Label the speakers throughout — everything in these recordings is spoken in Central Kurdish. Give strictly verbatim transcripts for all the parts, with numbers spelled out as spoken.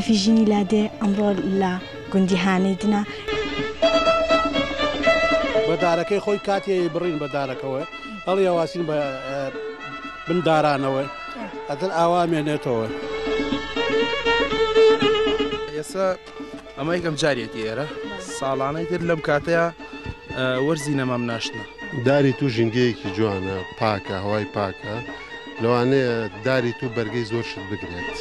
Speaker 1: مافی ژینی لادێ ئەمڕۆ لە گوندی هانەیدنا
Speaker 2: بەدارەکەی خۆی کاتی بڕین بە دارەکەەوە هەڵی ئەواسین بە بندارانەوە ئەتر ئاوامێنێتەوە.
Speaker 3: ئێستا ئەمە یەکەم جارێتی ئێرە ساڵانەی تر لەم کاتەیە وەرزی نەمام ناشتنە.
Speaker 4: داری تو ژینگەیەکی جوانە پاکە هەوای پاکە لەوانەیە داری تو بەرگەی زۆر شت بگرێت.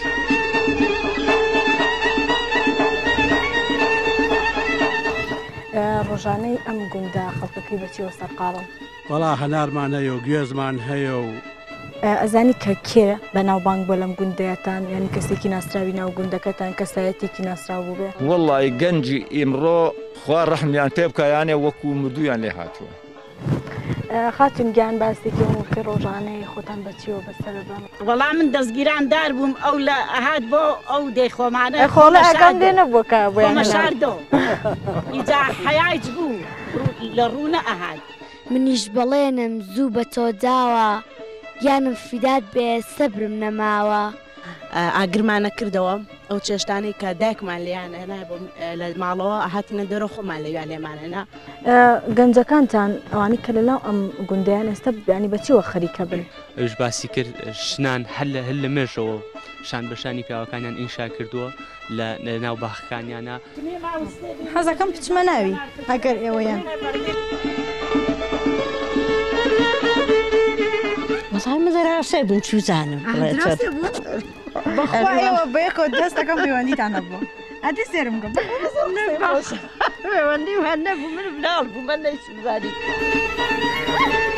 Speaker 1: ڕۆژانەی ئەم گوندە خەڵکەکەی بەچیەوە سەرقاڵن
Speaker 2: وەڵا هەنارمان هەیە و گوێزمان هەیە و
Speaker 1: ئەزانی کە کێ بەناوبانگ بۆ لەم گوندەیەتان یعنی کەسێکی ناسراوی ناو گوندەکەتان کەسایەتێکی ناسراو بوو بێ.
Speaker 5: وەڵڵی گەنجی ئیمڕۆ خوا ڕەحمیان پێ بکایانێ وەکو مردویان لێ هاتووە.
Speaker 1: خاتون گیان باسێکی وکە ڕۆژانەی خۆتان بەچیەوە بەسەر بن.
Speaker 6: وەڵام من دەستگیران بووم ئەو لە ئەهات بۆ ئەو دەیخۆمانە
Speaker 1: خۆڵە ئەەکەم دێنە بۆکە
Speaker 6: بۆمەشاردۆ ئیجا حیاج بوو لە ڕوونە ئەهات.
Speaker 7: منیش بەڵێنم زوو بە تۆ داوە گیانم فیدات بێ سەبرم نەماوە.
Speaker 6: ئاگرمانە کردەوە ئەو چێشتانەی کە دایکمان لیانەنا لە ماڵەوە ئاهاتینە دەرە خۆمان لەویان لێمانەنا.
Speaker 1: گەنجەکانتان ئەوانی کە لەلاو ئەم گوندیان ئێستا بیانی بەچیەوە خەریکە بن.
Speaker 8: ئەوش باسی کرد شنان هەل لە هەل لە مێژەوە شان بەشانی پیاوەکانیان ئینشا کردووە لە ناو باخەکانیانە.
Speaker 1: حەزەکەم بچمە ناوی ئەگەر ئێوەیان.
Speaker 9: وەڵام مەزەراسێ بوون چوزانم
Speaker 1: بەخوا ئێوە بەیەکەوە دەستەکەم پەیوەندیتان هەبووە ئەدی سێرم گەم
Speaker 6: پەیوەندی هەر نەبوو من مناڵ بوو من نەیسوزانی.